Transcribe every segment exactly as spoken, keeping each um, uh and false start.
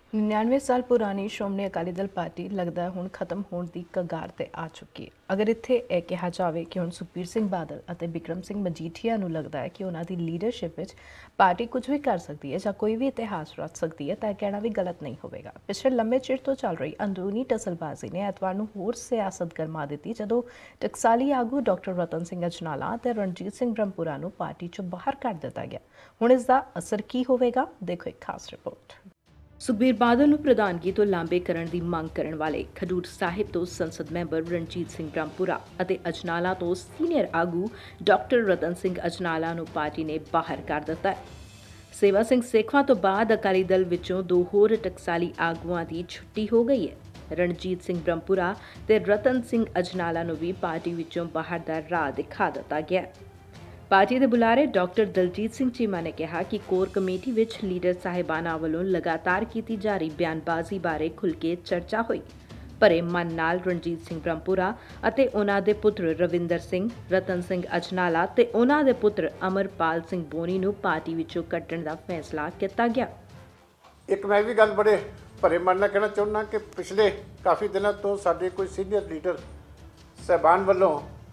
निन्यानवे साल पुरानी श्रोमणी अकाली दल पार्टी लगता है हुण खत्म होने की कगार ते आ चुकी है। अगर इत्थे यह कहा जाए कि हुण सुखबीर सिंह बादल और बिक्रम सिंह मजीठिया नूं लगता है कि उन्हां दी लीडरशिप विच पार्टी कुछ भी कर सकती है या कोई भी इतिहास रच सकती है, तो कहना भी गलत नहीं होगा। पिछले लंबे चिर तो चल रही अंदरूनी टसलबाजी ने एतवार नूं होर सियासत गरमा दी जदों टकसाली आगू डॉक्टर रतन सिंह अजनाला ते रणजीत सिंह ब्रह्मपुरा नूं पार्टी चों बाहर कढ दिता गया। हुण इसका असर की होवेगा, देखो एक खास रिपोर्ट। सुखबीर बादल ਨੂੰ ਪ੍ਰਧਾਨਗੀ ਤੋਂ ਲਾਂਬੇ ਕਰਨ ਦੀ ਮੰਗ ਕਰਨ ਵਾਲੇ ਖਡੂਰ ਸਾਹਿਬ ਤੋਂ ਸੰਸਦ ਮੈਂਬਰ ਰਣਜੀਤ ਸਿੰਘ ਬ੍ਰਹਮਪੁਰਾ ਅਤੇ ਅਜਨਾਲਾ ਤੋਂ ਸੀਨੀਅਰ ਆਗੂ ਡਾਕਟਰ ਰਤਨ ਸਿੰਘ ਅਜਨਾਲਾ ਨੂੰ ਪਾਰਟੀ ਨੇ ਬਾਹਰ ਕਰ ਦਿੱਤਾ ਹੈ। ਸੇਵਾ ਸਿੰਘ ਸੇਖਵਾਂ ਤੋਂ ਬਾਅਦ ਅਕਾਲੀ ਦਲ ਵਿੱਚੋਂ ਦੋ ਹੋਰ ਟਕਸਾਲੀ ਆਗੂਆਂ ਦੀ ਛੁੱਟੀ ਹੋ ਗਈ ਹੈ। ਰਣਜੀਤ ਸਿੰਘ ਬ੍ਰਹਮਪੁਰਾ ਤੇ ਰਤਨ ਸਿੰਘ ਅਜਨਾਲਾ ਨੂੰ ਵੀ ਪਾਰਟੀ ਵਿੱਚੋਂ ਬਾਹਰ ਦਾ ਰਾਹ ਦਿਖਾ ਦਿੱਤਾ ਗਿਆ ਹੈ। पार्टी के बुलारे डॉक्टर दलजीत सिंह चीमा ने कहा कि कोर कमेटी विच लीडर साहिबाना वालों लगातार की जा रही बयानबाजी बारे खुल के चर्चा हुई। भरे मन नाल रणजीत सिंह ब्रह्मपुरा अते उन्हां दे पुत्र रविंदर सिंह, रतन सिंह अजनाला ते उन्हां दे पुत्र अमरपाल सिंह बोनी नूं पार्टी विचों कट्टण दा फैसला किया गया। एक मैं भी गल बड़े भरे मन नाल कहना चाहुंदा कि पिछले काफ़ी दिनों तो साडे कोई सीनियर लीडर साहिबान वालों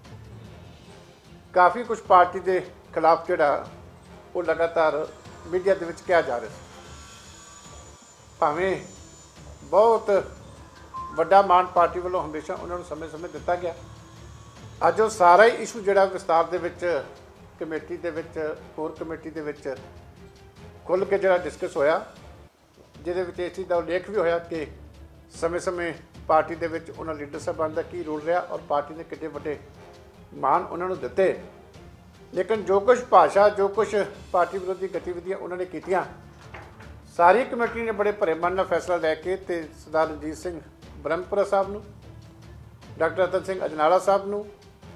काफ़ी कुछ पार्टी के खिलाफ जोड़ा वो लगातार मीडिया के कहा जा रहा। भावें बहुत वड्डा मान पार्टी वालों हमेशा उन्होंने समय समय दिता गया। अज वो सारा ही इशू जोड़ा विस्तार के विच कमेटी के विच कोर कमेटी के विच खुल के जोड़ा डिस्कस होया, जिहदे विच इस चीज़ का उल्लेख भी होया कि समय समय पार्टी के विच उन्होंने लीडर साहबान का की रोल रहा और पार्टी ने कितने वड्डे मान उन्होंने दिते। लेकिन जो कुछ भाषा जो कुछ पार्टी विरोधी गतिविधियां उन्होंने कीतियां, सारी कमेटी ने बड़े भरे मन नाल फैसला लैके ते सरदार रणजीत सिंह ब्रह्मपुरा साहब नूं, डॉक्टर रतन सिंह अजनाला साहब नूं,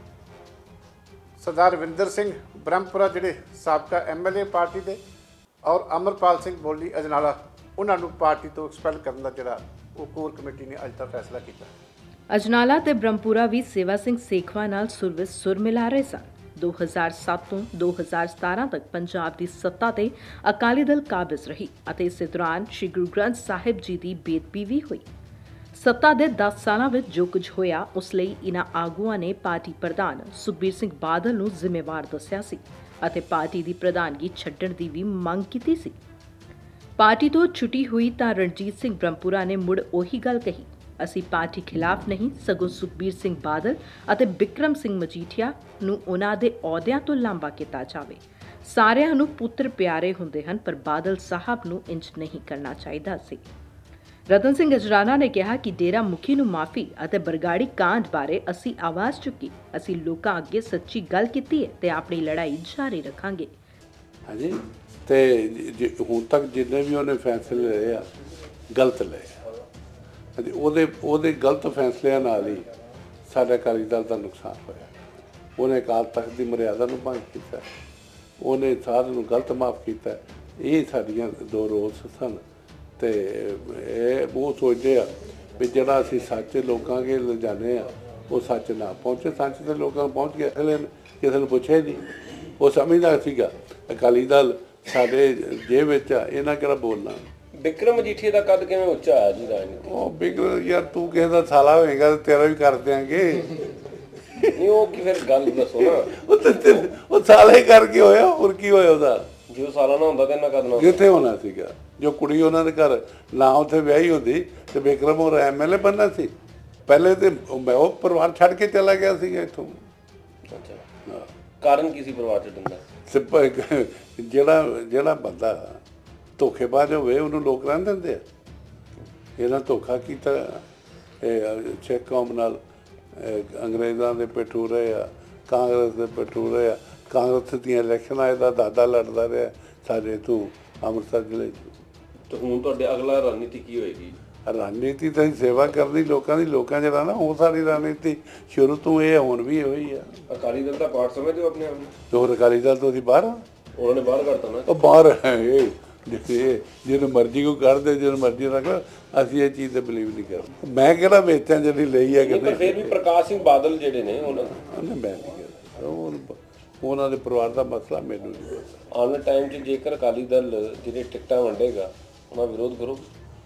सरदार रविंदर सिंह ब्रह्मपुरा जिहड़े साबका एम एल ए पार्टी दे और अमरपाल सिंह बोली अजनाला उन्हां नूं पार्टी तो एक्सपैल करन दा जिहड़ा वो कोर कमेटी ने अज दा फैसला कीता। अजनाला ते ब्रह्मपुरा भी सेवा सिंह सेखवा नाल सुर विच सुर मिला रहे सन। दो हज़ार सात तो दो हज़ार सतारह तक पंजाब की सत्ता ते अकाली दल काबिज रही अते इस दौरान श्री गुरु ग्रंथ साहिब जी की बेदबी भी हुई। सत्ता दे दस सालों में जो कुछ होया उस लई इन्हां आगूआं ने पार्टी प्रधान सुखबीर सिंह बादल नूं जिम्मेवार दस्सिया सी अते पार्टी की प्रधानगी छड्डण दी भी मंग कीती सी। पार्टी तो छुट्टी हुई तां रणजीत सिंह ब्रह्मपुरा ने मुड़ ओही गल कही, असी पार्टी खिलाफ नहीं सगों सुखबीर सिंह बादल अते बिक्रम सिंह मजीठिया नूं उन्हां दे अहुदियां तो लांबा किया जावे। सारिआं नूं पुत्र प्यारे हुंदे हन पर बादल साहब नूं इंज नहीं करना चाहिदा सी। रतन सिंह अजनाला ने कहा कि डेरा मुखी नूं माफ़ी अते बरगाड़ी कांड बारे असी आवाज़ चुकी, असी लोकां अगे सच्ची गल कीती है ते अपनी लड़ाई जारी रखांगे। हाँ जी, ते हुण तक जिन्ने भी उन्हें फैसले लए आ गलत लए ਉਹਦੇ ਉਹਦੇ ਗਲਤ ਫੈਸਲਿਆਂ ਨਾਲ ਹੀ ਸਾਡੇ ਅਕਾਲੀ ਦਲ ਦਾ ਨੁਕਸਾਨ ਹੋਇਆ। ਉਹਨੇ ਅਕਾਲ ਤਖਤ ਦੀ ਮਰਿਆਦਾ ਨੂੰ ਭੰਗ ਕੀਤਾ, ਉਹਨੇ ਸਾਰਿਆਂ ਨੂੰ ਗਲਤ ਮਾਫ ਕੀਤਾ। ਇਹ ਸਾਡੀਆਂ ਦੋ ਰੋਲਸ ਸਨ ਤੇ ਇਹ ਉਹ ਸੋਚਦੇ ਆ ਵੀ ਜਿਹੜਾ ਅਸੀਂ ਸੱਚ ਲੋਕਾਂ ਅੱਗੇ ਲਿਜਾਨੇ ਆ ਉਹ ਸੱਚ ਨਾ ਪਹੁੰਚੇ। ਸੱਚ ਤੇ ਲੋਕਾਂ ਨੂੰ ਪਹੁੰਚ ਗਿਆ, ਅਗਲੇ ਕਿਸੇ ਨੂੰ ਪੁੱਛੇ ਨਹੀਂ। ਉਹ ਸਮਝਦਾ ਸੀਗਾ ਅਕਾਲੀ ਦਲ ਸਾਡੇ ਜੇਬ ਵਿੱਚ ਆ, ਇਹਨਾਂ ਕਿਹੜਾ ਬੋਲਣਾ। बिक्रम मजीठिया का कद किवें उच्चा है जी राजनीति? ਉਹ ਬਿਕਰਮ ਯਾਰ ਤੂੰ ਕਿਸੇ ਦਾ ਸਾਲਾ ਹੋਏਗਾ ਤੇ ਤੇਰਾ ਵੀ ਕਰ ਦਿਆਂਗੇ। नहीं वो की फिर गल दसो ना। ਉਹ ਤੇ ਉਹ ਸਾਲਾ ਹੀ ਕਰਕੇ ਹੋਇਆ, ਹੋਰ ਕੀ ਹੋਇਆ ਉਹਦਾ? जो सालाना ਹੁੰਦਾ ਤੇ ਇਹਨਾਂ ਕਦ ਨਾ ਕਿੱਥੇ ਹੋਣਾ ਸੀਗਾ? ਜੋ ਕੁੜੀ ਉਹਨਾਂ ਦੇ ਘਰ ਨਾ ਉੱਥੇ ਵਿਆਹੀ ਹੁੰਦੀ ਤੇ ਬਿਕਰਮ ਹੋਰ ਐਮ ਐਲ ਏ ਬਣਨਾ ਸੀ। ਪਹਿਲੇ ਤੇ ਉਹ ਪਰਿਵਾਰ ਛੱਡ ਕੇ ਚਲਾ ਗਿਆ ਸੀਗਾ ਇੱਥੋਂ। ਅੱਛਾ, ਕਾਰਨ ਕੀ ਸੀ ਪਰਿਵਾਰ ਛੱਡਣ ਦਾ? ਜਿਹੜਾ ਜਿਹੜਾ ਬੰਦਾ ਧੋਖੇਬਾਜ਼ ਹੋਵੇ ਉਹਨੂੰ ਲੋਕ ਰਹਿਣ ਦਿੰਦੇ ਆ। ਇਹਨਾਂ ਧੋਖਾ ਕੀਤਾ ਇਹ ਸਿੱਖ ਕੌਮ ਨਾਲ, ਅੰਗਰੇਜ਼ਾਂ ਦੇ ਪਿੱਠੂ ਰਹੇ ਆ, ਕਾਂਗਰਸ ਦੇ ਪਿੱਠੂ ਰਹੇ ਆ। ਕਾਂਗਰਸ ਦੀਆਂ ਇਲੈਕਸ਼ਨਾਂ ਇਹਦਾ ਦਾਦਾ ਲੜਦਾ ਰਿਹਾ ਸਾਡੇ ਤੋਂ ਅੰਮ੍ਰਿਤਸਰ ਜ਼ਿਲ੍ਹੇ 'ਚ। ਤੇ ਹੁਣ ਤੁਹਾਡੇ ਅਗਲਾ ਰਣਨੀਤੀ ਕੀ ਹੋਏਗੀ? ਰਣਨੀਤੀ ਤਾਂ ਸੇਵਾ ਕਰਨੀ ਲੋਕਾਂ ਦੀ, ਲੋਕਾਂ ਜਿਹੜਾ ਨਾ ਉਹ ਸਾਡੀ ਰਣਨੀਤੀ ਸ਼ੁਰੂ ਤੋਂ ਇਹ ਹੁਣ ਵੀ ਇਹੋ ਹੀ ਆ। ਅਕਾਲੀ ਦਲ ਦਾ ਪਾਰਟ ਸਮਝਦੇ ਹੋ ਆਪਣੇ ਆਪ ਨੂੰ? ਹੋਰ ਅਕਾਲੀ ਦਲ ਤੋਂ ਅਸੀਂ ਬਾਹਰ ਆ। ਉਹਨਾਂ ਨੇ ਬਾਹਰ ਕਰਤਾ ਨਾ। ਉਹ ਬਾਹਰ ਹੈ ਇਹ ਜਿਹਨੂੰ ਮਰਜ਼ੀ ਕੋ ਕਰਦੇ, ਜਿਹਨੂੰ ਮਰਜ਼ੀ ਰੱਖ, ਅਸੀਂ ਇਹ ਚੀਜ਼ ਤੇ ਬਿਲੀਵ ਨਹੀਂ ਕਰਦੇ। ਮੈਂ ਕਿਹੜਾ ਵੇਚਾਂ ਜਿਹੜੀ ਲਈ ਹੈ ਕਿ ਫਿਰ ਵੀ ਪ੍ਰਕਾਸ਼ ਸਿੰਘ ਬਾਦਲ ਜਿਹੜੇ ਨੇ ਉਹਨਾਂ ਨੇ ਮੈਂ ਨਹੀਂ ਕਿਹਾ, ਉਹਨਾਂ ਦੇ ਪਰਿਵਾਰ ਦਾ ਮਸਲਾ ਮੈਨੂੰ ਨਹੀਂ ਪਤਾ। ਆਉਣ ਵਾਲੇ ਟਾਈਮ 'ਚ ਜੇਕਰ ਅਕਾਲੀ ਦਲ ਜਿਹੜੇ ਟਿਕਟਾਂ ਵੰਡੇਗਾ ਉਹਨਾਂ ਵਿਰੋਧ ਕਰੋ।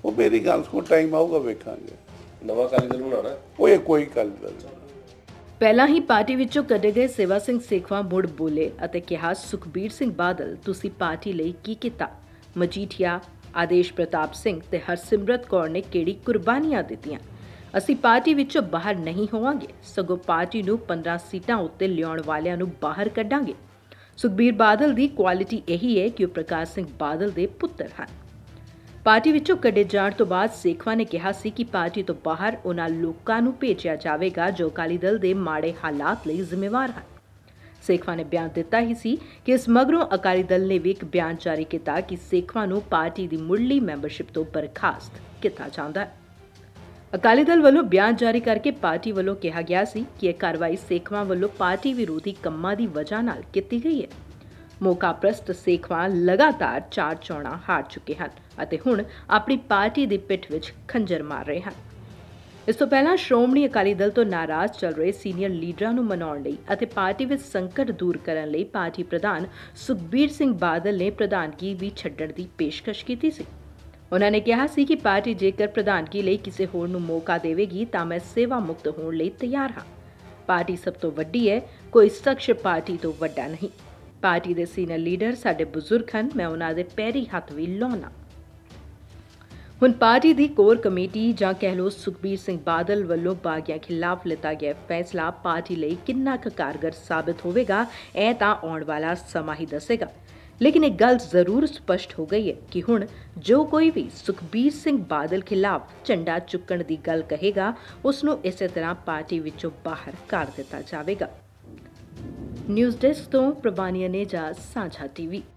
ਉਹ ਮੇਰੀ ਗੱਲ ਸੁਣ, ਟਾਈਮ ਆਊਗਾ ਵੇਖਾਂਗੇ। ਨਵਾਂ ਅਕਾਲੀ ਦਲ ਬਣਾਉਣਾ ਉਹ ਇਹ ਕੋਈ ਗੱਲ ਨਹੀਂ। ਪਹਿਲਾਂ ਹੀ ਪਾਰਟੀ ਵਿੱਚੋਂ ਕੱਢੇ ਗਏ ਸੇਵਾ ਸਿੰਘ ਸੇਖਵਾਂ ਮੁੜ ਬੋਲੇ ਅਤੇ ਕਿਹਾ, ਸੁਖਬੀਰ ਸਿੰਘ ਬਾਦਲ ਤੁਸੀਂ ਪਾਰਟੀ ਲਈ ਕੀ ਕੀਤਾ? ਮਜੀਠੀਆ, ਆਦੇਸ਼ ਪ੍ਰਤਾਪ ਸਿੰਘ ਤੇ ਹਰਸਿਮਰਤ ਕੌਰ ਨੇ ਕਿਹੜੀ ਕੁਰਬਾਨੀਆਂ ਦਿੱਤੀਆਂ? ਅਸੀਂ ਪਾਰਟੀ ਵਿੱਚੋਂ ਬਾਹਰ ਨਹੀਂ ਹੋਵਾਂਗੇ, ਸਗੋਂ ਪਾਰਟੀ ਨੂੰ ਪੰਦਰਾਂ ਸੀਟਾਂ ਉੱਤੇ ਲਿਆਉਣ ਵਾਲਿਆਂ ਨੂੰ ਬਾਹਰ ਕੱਢਾਂਗੇ। ਸੁਖਬੀਰ ਬਾਦਲ ਦੀ ਕੁਆਲਿਟੀ ਇਹੀ ਹੈ ਕਿ ਉਹ ਪ੍ਰਕਾਸ਼ ਸਿੰਘ ਬਾਦਲ ਦੇ ਪੁੱਤਰ ਹਨ। ਪਾਰਟੀ ਵਿੱਚੋਂ ਕੱਢੇ ਜਾਣ ਤੋਂ ਬਾਅਦ ਸੇਖਵਾਂ ਨੇ ਕਿਹਾ ਸੀ ਕਿ ਪਾਰਟੀ ਤੋਂ ਬਾਹਰ ਉਹਨਾਂ ਲੋਕਾਂ ਨੂੰ ਭੇਜਿਆ ਜਾਵੇਗਾ ਜੋ ਅਕਾਲੀ ਦਲ ਦੇ ਮਾੜੇ ਹਾਲਾਤ ਲਈ ਜ਼ਿੰਮੇਵਾਰ ਹਨ। ਸੇਖਵਾਂ ਨੇ ਬਿਆਨ ਦਿੱਤਾ ਹੀ ਸੀ ਕਿ ਇਸ ਮਗਰੋਂ ਅਕਾਲੀ ਦਲ ਨੇ ਵੀ ਇੱਕ ਬਿਆਨ ਜਾਰੀ ਕੀਤਾ ਕਿ ਸੇਖਵਾਂ ਨੂੰ ਪਾਰਟੀ ਦੀ ਮੁੱਢਲੀ ਮੈਂਬਰਸ਼ਿਪ ਤੋਂ ਬਰਖਾਸਤ ਕੀਤਾ ਜਾਂਦਾ ਹੈ। ਅਕਾਲੀ ਦਲ ਵੱਲੋਂ ਬਿਆਨ ਜਾਰੀ ਕਰਕੇ ਪਾਰਟੀ ਵੱਲੋਂ ਕਿਹਾ ਗਿਆ ਸੀ ਕਿ ਇਹ ਕਾਰਵਾਈ ਸੇਖਵਾਂ ਵੱਲੋਂ ਪਾਰਟੀ ਵਿਰੋਧੀ ਕੰਮਾਂ ਦੀ ਵਜ੍ਹਾ ਨਾਲ ਕੀਤੀ ਗਈ ਹੈ। ਮੌਕਾ ਪ੍ਰਸਤ ਸੇਖਵਾਂ ਲਗਾਤਾਰ ਚਾਰ ਚੋਣਾਂ ਹਾਰ ਚੁੱਕੇ ਹਨ ਅਤੇ ਹੁਣ ਆਪਣੀ ਪਾਰਟੀ ਦੀ ਪਿੱਠ ਵਿੱਚ ਖੰਜਰ ਮਾਰ ਰਹੇ ਹਨ। ਇਸ ਤੋਂ ਪਹਿਲਾਂ ਸ਼੍ਰੋਮਣੀ ਅਕਾਲੀ ਦਲ ਤੋਂ ਨਾਰਾਜ਼ ਚੱਲ ਰਹੇ ਸੀਨੀਅਰ ਲੀਡਰਾਂ ਨੂੰ ਮਨਾਉਣ ਲਈ ਅਤੇ ਪਾਰਟੀ ਵਿੱਚ ਸੰਕਟ ਦੂਰ ਕਰਨ ਲਈ ਪਾਰਟੀ ਪ੍ਰਧਾਨ ਸੁਖਬੀਰ ਸਿੰਘ ਬਾਦਲ ਨੇ ਪ੍ਰਧਾਨਗੀ ਵੀ ਛੱਡਣ ਦੀ ਪੇਸ਼ਕਸ਼ ਕੀਤੀ ਸੀ। ਉਹਨਾਂ ਨੇ ਕਿਹਾ ਸੀ ਕਿ ਪਾਰਟੀ ਜੇਕਰ ਪ੍ਰਧਾਨਗੀ ਲਈ ਕਿਸੇ ਹੋਰ ਨੂੰ ਮੌਕਾ ਦੇਵੇਗੀ ਤਾਂ ਮੈਂ ਸੇਵਾ ਮੁਕਤ ਹੋਣ ਲਈ ਤਿਆਰ ਹਾਂ। ਪਾਰਟੀ ਸਭ ਤੋਂ ਵੱਡੀ ਹੈ, ਕੋਈ ਸ਼ਖਸ ਪਾਰਟੀ ਤੋਂ ਵੱਡਾ ਨਹੀਂ। ਪਾਰਟੀ ਦੇ ਸੀਨੀਅਰ ਲੀਡਰ ਸਾਡੇ ਬਜ਼ੁਰਗ ਹਨ, ਮੈਂ ਉਹਨਾਂ ਦੇ ਪੈਰੀ ਹੱਥ ਵੀ ਲਾਉਣਾ। ਹੁਣ ਪਾਰਟੀ ਦੀ ਕੋਰ ਕਮੇਟੀ ਜਾਂ ਕਹਿ ਲਓ ਸੁਖਬੀਰ ਸਿੰਘ ਬਾਦਲ ਵੱਲੋਂ ਬਾਗੀਆਂ ਖਿਲਾਫ ਲਿੱਤਾ ਗਿਆ ਫੈਸਲਾ ਪਾਰਟੀ ਲਈ ਕਿੰਨਾ ਕੁ ਕਾਰਗਰ ਸਾਬਤ ਹੋਵੇਗਾ, ਇਹ ਤਾਂ ਆਉਣ ਵਾਲਾ ਸਮਾਂ ਹੀ ਦੱਸੇਗਾ। ਲੇਕਿਨ ਇੱਕ ਗੱਲ ਜ਼ਰੂਰ ਸਪਸ਼ਟ ਹੋ ਗਈ ਹੈ ਕਿ ਹੁਣ ਜੋ ਕੋਈ ਵੀ ਸੁਖਬੀਰ ਸਿੰਘ ਬਾਦਲ ਖਿਲਾਫ ਝੰਡਾ ਚੁੱਕਣ ਦੀ ਗੱਲ ਕਹੇਗਾ, ਉਸ ਨੂੰ ਇਸੇ ਤਰ੍ਹਾਂ ਪਾਰਟੀ ਵਿੱਚੋਂ ਬਾਹਰ ਕਰ ਦਿੱਤਾ ਜਾਵੇਗਾ। ਨਿਊਜ਼ ਡੈਸਕ ਤੋਂ ਪ੍ਰਵਾਨੀਆ ਨੇਜਾ, ਸਾਂਝਾ ਟੀਵੀ।